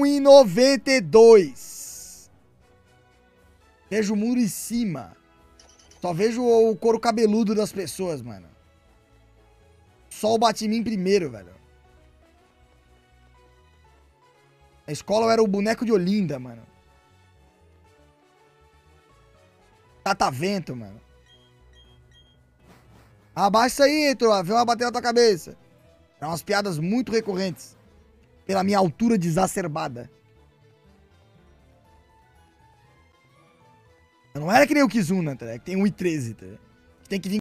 1,92. Vejo o muro em cima. Só vejo o couro cabeludo das pessoas, mano. Sol bate em mim primeiro, velho. Na escola eu era o boneco de Olinda, mano. Catavento, mano. Abaixa isso aí, Heitor. Vê uma bater na tua cabeça. É umas piadas muito recorrentes. Pela minha altura desacerbada. Eu não era que nem o Kizuna, tá? Que tem 1,13, tá? Tem que vir